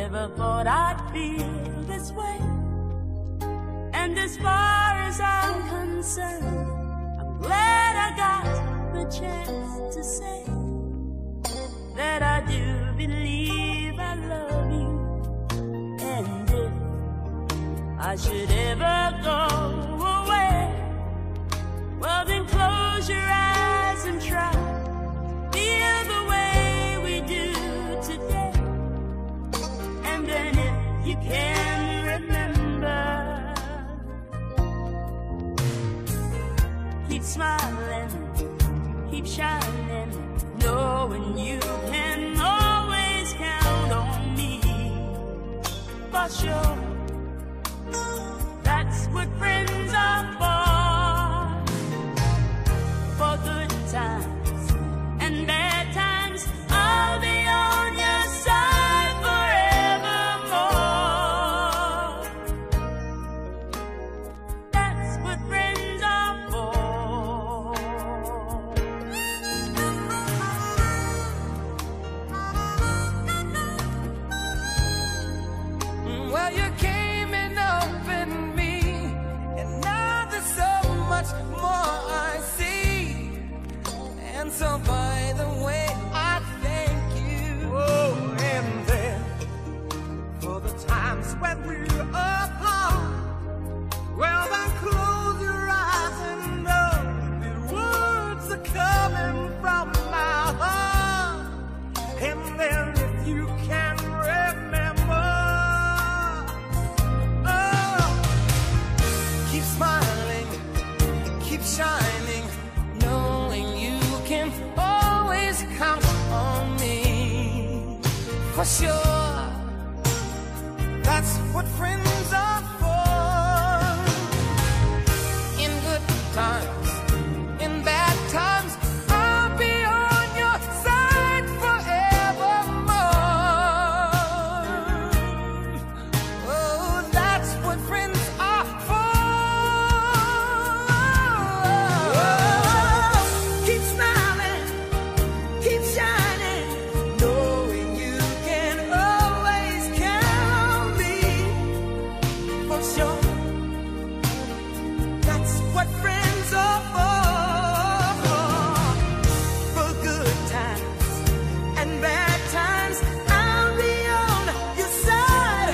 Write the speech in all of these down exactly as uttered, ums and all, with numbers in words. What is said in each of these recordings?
never thought I'd feel this way. And as far as I'm concerned, I'm glad I got the chance to say that I do believe I love you. And if I should ever go away, well then close your eyes and try feel the way we do today. And then if you can remember, keep smiling, keep shining, knowing you can always count on me. For sure, that's what friends are for. For good times and bad times, I'll be on your side forevermore. That's what friends are for. Well, you came and opened me, and now there's so much more I see. And so by the way, I thank you. Oh, and then for the times when we're apart, well then close your eyes and know the words are coming from my heart. And then if you can remember, oh, keep smiling, keep shining, knowing you can always count on me. For sure, that's what friends are for. In good times, in bad times, I'll be on your side forevermore. Oh, that's what friends are for. Keep smiling, keep shining, knowing you can always count on me. For sure, that's what friends are for. For good times and bad times, I'll be on your side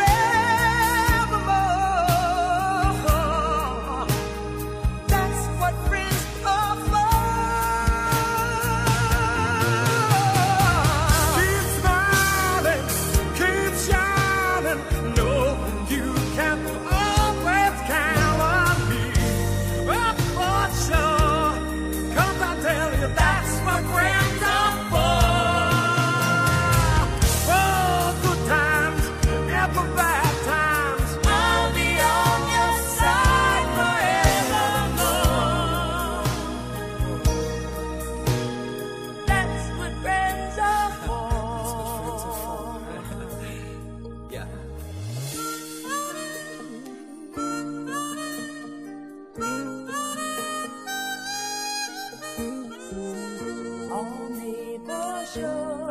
forevermore. That's what friends are for. Keep smiling, keep shining, knowing you can always count on me. Oh, for sure, 'cause I tell you that's what friends are for. For good times and for bad times, I'll be on your side forevermore. That's what friends are for. Yeah. Only for sure.